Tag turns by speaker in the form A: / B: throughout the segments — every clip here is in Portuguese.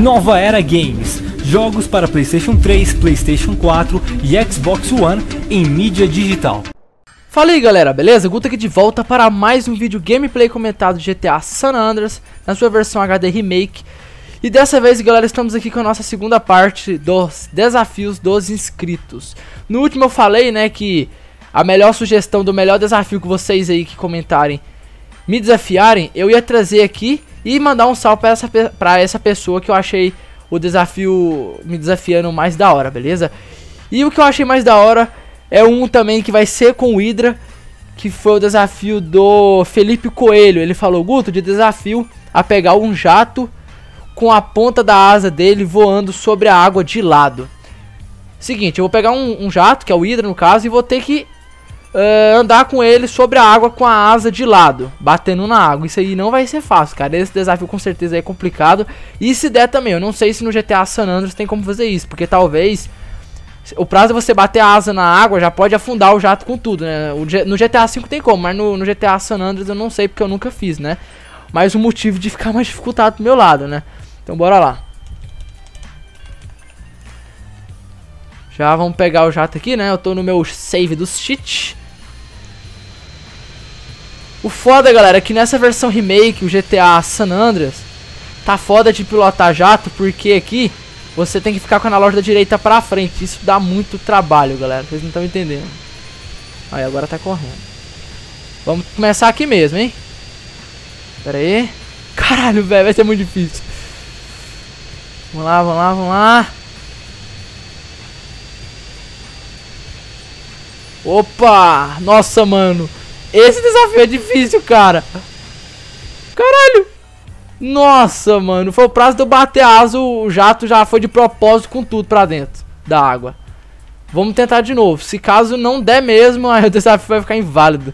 A: Nova Era Games, jogos para PlayStation 3, PlayStation 4 e Xbox One em mídia digital.
B: Fala aí galera, beleza? Guto aqui de volta para mais um vídeo gameplay comentado de GTA San Andreas na sua versão HD Remake. E dessa vez galera, estamos aqui com a nossa segunda parte dos desafios dos inscritos. No último eu falei, né, que a melhor sugestão do melhor desafio que vocês aí que comentarem me desafiarem, eu ia trazer aqui e mandar um salve pra essa pessoa que eu achei o desafio me desafiando mais da hora, beleza? E o que eu achei mais da hora é um também que vai ser com o Hydra, que foi o desafio do Felipe Coelho. Ele falou: Guto, de desafio a pegar um jato com a ponta da asa dele voando sobre a água de lado. Seguinte, eu vou pegar um jato, que é o Hydra no caso, e vou ter que andar com ele sobre a água com a asa de lado, batendo na água. Isso aí não vai ser fácil, cara. Esse desafio com certeza é complicado. E se der também, eu não sei se no GTA San Andreas tem como fazer isso, porque talvez o prazo de você bater a asa na água já pode afundar o jato com tudo, né? No GTA V tem como, mas no GTA San Andreas eu não sei, porque eu nunca fiz, né? Mas o motivo de ficar mais dificultado do meu lado, né? Então bora lá. Já vamos pegar o jato aqui, né? Eu tô no meu save dos cheats. O foda, galera, é que nessa versão remake, o GTA San Andreas, tá foda de pilotar jato, porque aqui você tem que ficar com a analógica da direita pra frente. Isso dá muito trabalho, galera. Vocês não estão entendendo. Aí, agora tá correndo. Vamos começar aqui mesmo, hein? Pera aí. Caralho, velho, vai ser muito difícil. Vamos lá, vamos lá, vamos lá. Opa! Nossa, mano. Esse desafio é difícil, cara. Caralho. Nossa, mano. Foi o prazo de eu bater a asa. O jato já foi de propósito com tudo pra dentro da água. Vamos tentar de novo. Se caso não der mesmo, aí o desafio vai ficar inválido.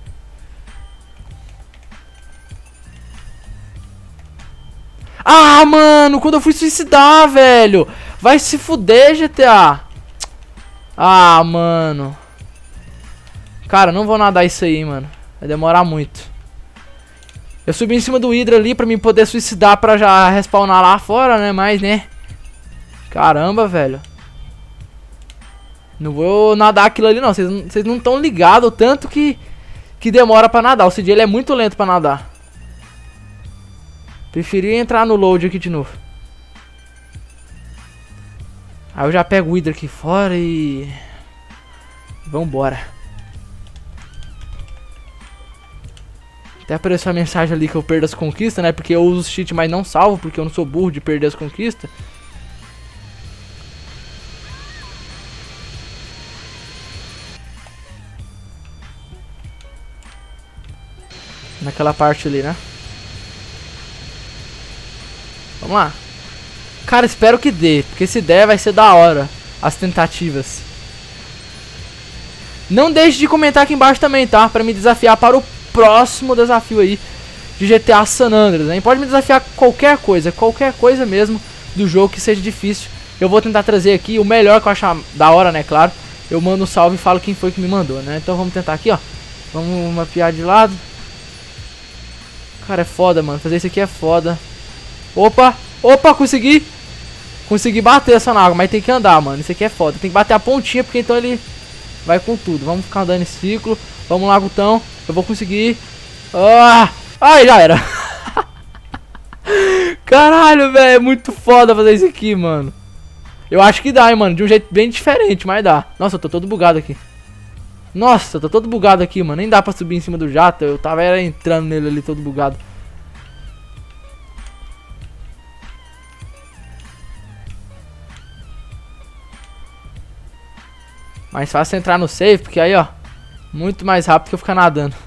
B: Ah, mano. Quando eu fui suicidar, velho. Vai se fuder, GTA. Ah, mano. Cara, não vou nadar isso aí, mano. Vai demorar muito. Eu subi em cima do Hydra ali pra mim poder suicidar pra já respawnar lá fora, né? Mas, né? Caramba, velho. Não vou nadar aquilo ali, não. Vocês não estão ligados o tanto que demora pra nadar. O CJ ele é muito lento pra nadar. Preferi entrar no load aqui de novo. Aí eu já pego o Hydra aqui fora e... vambora. Até apareceu a mensagem ali que eu perdo as conquistas, né? Porque eu uso os cheats, mas não salvo, porque eu não sou burro de perder as conquistas. Naquela parte ali, né? Vamos lá. Cara, espero que dê, porque se der vai ser da hora as tentativas. Não deixe de comentar aqui embaixo também, tá? Pra me desafiar para o próximo desafio aí de GTA San Andreas, né? Pode me desafiar qualquer coisa mesmo do jogo que seja difícil. Eu vou tentar trazer aqui o melhor que eu achar da hora, né? Claro. Eu mando um salve e falo quem foi que me mandou, né? Então vamos tentar aqui, ó. Vamos mapear de lado. Cara, é foda, mano. Fazer isso aqui é foda. Opa! Opa, consegui! Consegui bater essa na água, mas tem que andar, mano. Isso aqui é foda. Tem que bater a pontinha, porque então ele vai com tudo. Vamos ficar andando em ciclo. Vamos lá, Gutão. Eu vou conseguir. Ah! Ai, já era. Caralho, velho. É muito foda fazer isso aqui, mano. Eu acho que dá, hein, mano. De um jeito bem diferente, mas dá. Nossa, eu tô todo bugado aqui. Nossa, eu tô todo bugado aqui, mano. Nem dá pra subir em cima do jato. Eu tava entrando nele ali todo bugado. Mais fácil entrar no save, porque aí, ó, muito mais rápido que eu ficar nadando.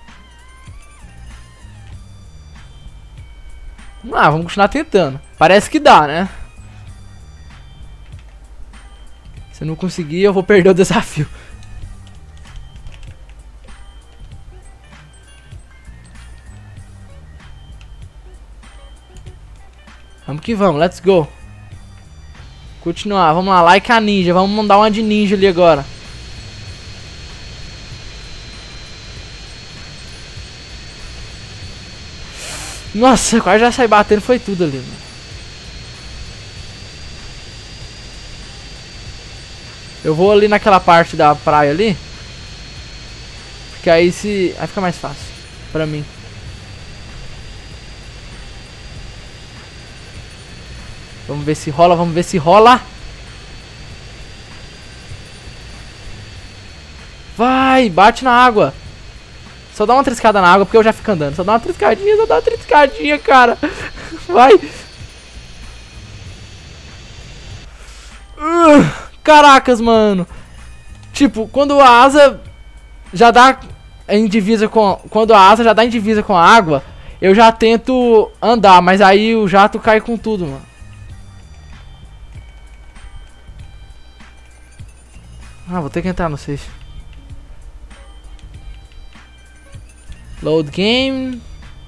B: Vamos continuar tentando. Parece que dá, né? Se eu não conseguir, eu vou perder o desafio. Vamos que vamos, let's go. Continuar, vamos lá, like a ninja. Vamos mandar uma de ninja ali agora. Nossa, quase já saí batendo, foi tudo ali, mano. Eu vou ali naquela parte da praia ali. Porque aí fica mais fácil pra mim. Vamos ver se rola, vamos ver se rola. Vai, bate na água. Só dá uma triscada na água porque eu já fico andando. Só dá uma triscadinha, cara. Vai. Caracas, mano. Tipo, quando a asa já dá em divisa com... Quando a asa já dá em divisa com a água, eu já tento andar, mas aí o jato cai com tudo, mano. Ah, vou ter que entrar no safe. Load game.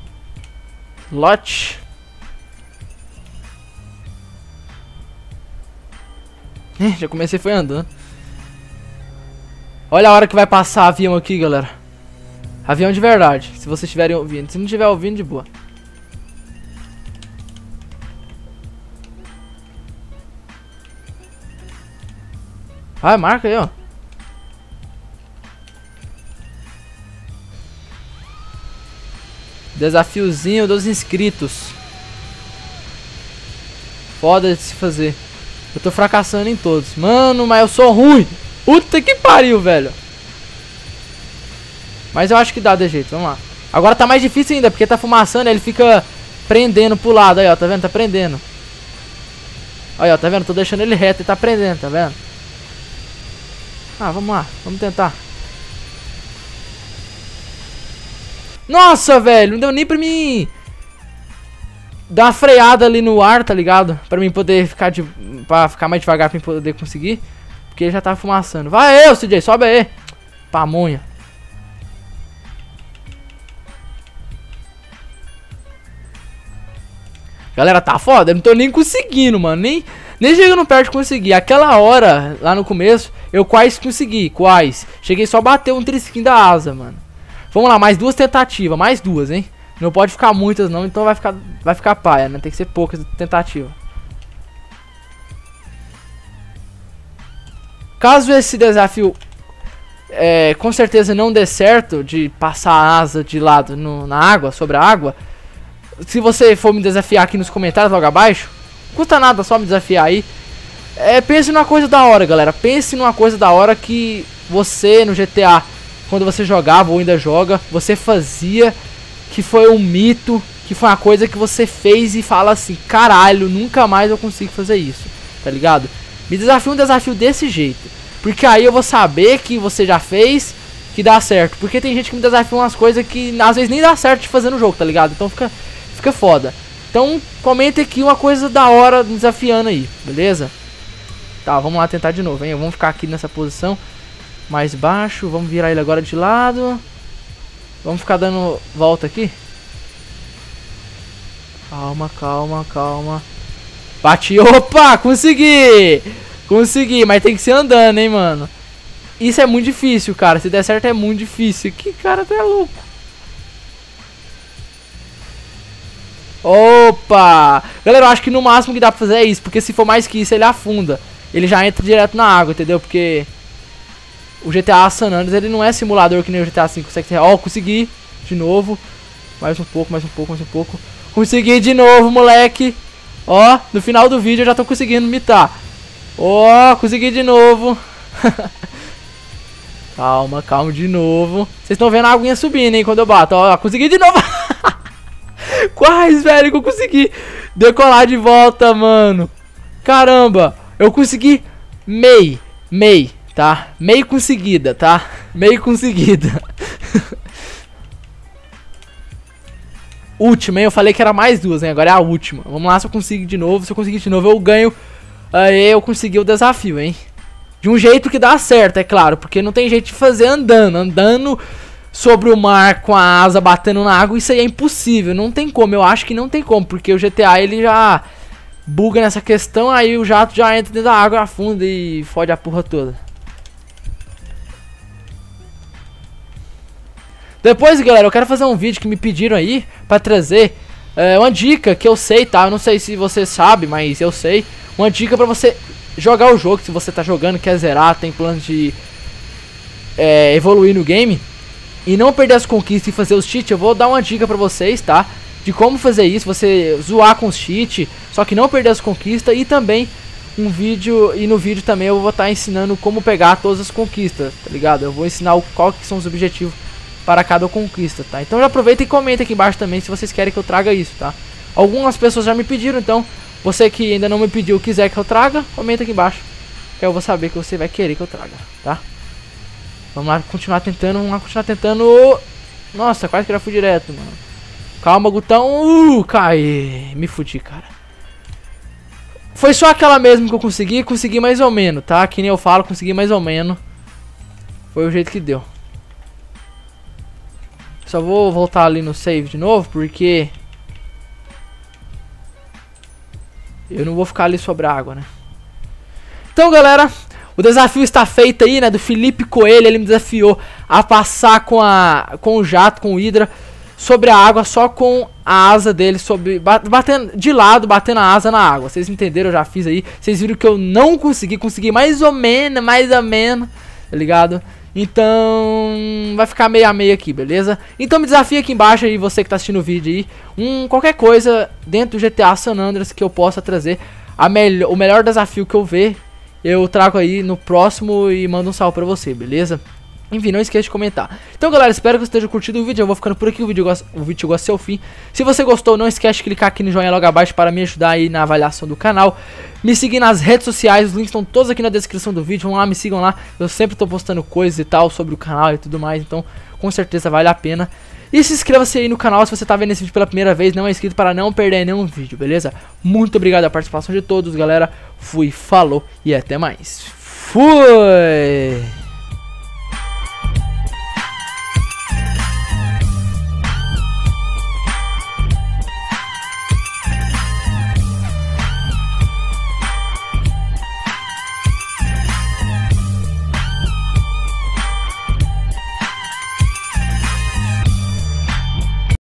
B: Lot. Já comecei foi andando. Olha a hora que vai passar avião aqui, galera. Avião de verdade, se vocês estiverem ouvindo. Se não estiver ouvindo, de boa. Vai, marca aí, ó. Desafiozinho dos inscritos. Foda de se fazer. Eu tô fracassando em todos. Mano, mas eu sou ruim. Puta que pariu, velho. Mas eu acho que dá de jeito, vamos lá. Agora tá mais difícil ainda, porque tá fumaçando, ele fica prendendo pro lado. Aí, ó, tá vendo? Tá prendendo. Aí, ó, tá vendo? Tô deixando ele reto e tá prendendo, tá vendo? Ah, vamos lá, vamos tentar. Nossa, velho, não deu nem pra mim dar uma freada ali no ar, tá ligado? Pra mim poder ficar pra ficar mais devagar, pra mim poder conseguir. Porque ele já tá fumaçando. Vai eu, CJ, sobe aí. Pamonha. Galera, tá foda, eu não tô nem conseguindo, mano. Nem chegando perto de conseguir. Aquela hora, lá no começo, eu quase consegui, quase. Cheguei só a bater um trisquinho da asa, mano. Vamos lá, mais duas tentativas, mais duas, hein. Não pode ficar muitas não, então vai ficar paia, né? Tem que ser poucas tentativas. Caso esse desafio com certeza não dê certo, de passar a asa de lado na água, sobre a água, se você for me desafiar aqui nos comentários logo abaixo, não custa nada só me desafiar aí. Pense numa coisa da hora, galera. Pense numa coisa da hora que você no GTA, quando você jogava ou ainda joga, você fazia, que foi um mito, que foi uma coisa que você fez e fala assim, caralho, nunca mais eu consigo fazer isso, tá ligado? Me desafia um desafio desse jeito, porque aí eu vou saber que você já fez, que dá certo. Porque tem gente que me desafia umas coisas que às vezes nem dá certo de fazer no jogo, tá ligado? Então fica foda. Então comenta aqui uma coisa da hora desafiando aí, beleza? Tá, vamos lá tentar de novo, hein? Vamos ficar aqui nessa posição mais baixo, vamos virar ele agora de lado. Vamos ficar dando volta aqui. Calma, calma, calma. Bati, opa, consegui! Consegui, mas tem que ser andando, hein, mano. Isso é muito difícil, cara. Se der certo é muito difícil. Que cara, tá louco. Opa! Galera, eu acho que no máximo que dá pra fazer é isso. Porque se for mais que isso, ele afunda. Ele já entra direto na água, entendeu? Porque o GTA San Andreas, ele não é simulador que nem o GTA V. Consegue ser... Ó, consegui. De novo. Mais um pouco, mais um pouco, mais um pouco. Consegui de novo, moleque. Ó, no final do vídeo eu já tô conseguindo imitar. Ó, consegui de novo. Calma, calma de novo. Vocês estão vendo a aguinha subindo, hein, quando eu bato. Ó, consegui de novo. Quase, velho, que eu consegui decolar de volta, mano. Caramba, eu consegui meio, tá? Meio conseguida, tá? Meio conseguida. Última, hein? Eu falei que era mais duas, hein? Agora é a última. Vamos lá, se eu conseguir de novo. Se eu conseguir de novo, eu ganho. Aí eu consegui o desafio, hein? De um jeito que dá certo, é claro. Porque não tem jeito de fazer andando. Andando sobre o mar com a asa batendo na água, isso aí é impossível. Não tem como, eu acho que não tem como. Porque o GTA, ele já buga nessa questão. Aí o jato já entra dentro da água, afunda e fode a porra toda. Depois, galera, eu quero fazer um vídeo que me pediram aí pra trazer uma dica que eu sei, tá? Eu não sei se você sabe, mas eu sei. Uma dica pra você jogar o jogo, se você tá jogando, quer zerar, tem planos de evoluir no game e não perder as conquistas e fazer os cheats, eu vou dar uma dica pra vocês, tá? De como fazer isso, você zoar com os cheats, só que não perder as conquistas, e também no vídeo também eu vou estar ensinando como pegar todas as conquistas, tá ligado? Eu vou ensinar qual que são os objetivos para cada conquista, tá? Então já aproveita e comenta aqui embaixo também se vocês querem que eu traga isso, tá? Algumas pessoas já me pediram, então você que ainda não me pediu, quiser que eu traga, comenta aqui embaixo, que eu vou saber que você vai querer que eu traga, tá? Vamos lá continuar tentando, Nossa, quase que já fui direto, mano. Calma, Gutão. Cai. Me fudi, cara. Foi só aquela mesmo que eu consegui mais ou menos, tá? Que nem eu falo, consegui mais ou menos. Foi o jeito que deu. Só vou voltar ali no save de novo, porque eu não vou ficar ali sobre a água, né? Então, galera, o desafio está feito aí, né? Do Felipe Coelho, ele me desafiou a passar com o jato, com o Hydra, sobre a água, só com a asa dele, batendo de lado, batendo a asa na água. Vocês entenderam? Eu já fiz aí. Vocês viram que eu não consegui mais ou menos, tá ligado? Então, vai ficar meio a meio aqui, beleza? Então me desafia aqui embaixo aí, você que tá assistindo o vídeo aí, qualquer coisa dentro do GTA San Andreas que eu possa trazer, o melhor desafio que eu ver, eu trago aí no próximo e mando um salve pra você, beleza? Enfim, não esqueça de comentar. Então, galera, espero que você esteja curtindo o vídeo. Eu vou ficando por aqui, o vídeo chegou a seu fim. Se você gostou, não esquece de clicar aqui no joinha logo abaixo para me ajudar aí na avaliação do canal. Me seguir nas redes sociais, os links estão todos aqui na descrição do vídeo. Vão lá, me sigam lá. Eu sempre tô postando coisas e tal sobre o canal e tudo mais, então com certeza vale a pena. E se inscreva-se aí no canal se você tá vendo esse vídeo pela primeira vez, não é inscrito, para não perder nenhum vídeo, beleza? Muito obrigado pela participação de todos, galera. Fui, falou e até mais. Fui!